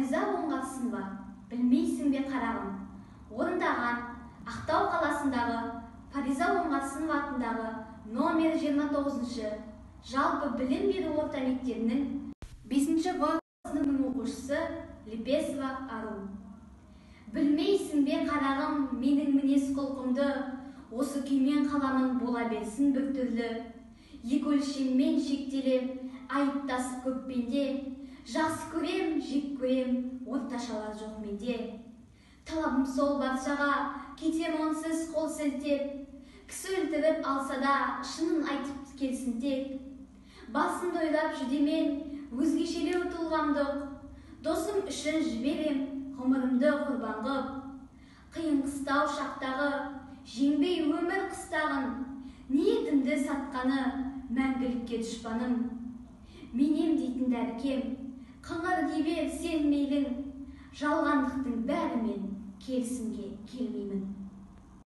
Фариза Оңғарсынова «Білмейсің бе қарағым» орындаған Ақтау қаласындағы Фариза Оңғарсынова атындағы номер 29-шы жалпы білім беру орта мектебінің 5-ші В сыныбының оқушысы Лепесова Ару. Білмейсің бе қарағым менің мінез құлқымды, осы күймен қаламын бола берсін бір түрлі. Екі өлшеммен шектелем, айыптасып көппенде, жақсы көрем, жек көрем, орташалар жоқ менде. Талабым сол баршаға, кетем онсыз қол сілтеп, кісі өлтіріп алса да, шынын айтып келсін тек. Басымды ойлап жүдемен, өзгешелеу тұлғамдық, досым үшін жіберем, ғұмырымды құрбан қып. Қиын қыстау шақтағы, жеңбей өмір қыстағын, ниетімді сатқаны, мәңгілікке дұшпаным. Менем дейтін дәркем, қыңыр дей бер сен мейлің, жалғандықтың бәрімен келісімге келмеймін.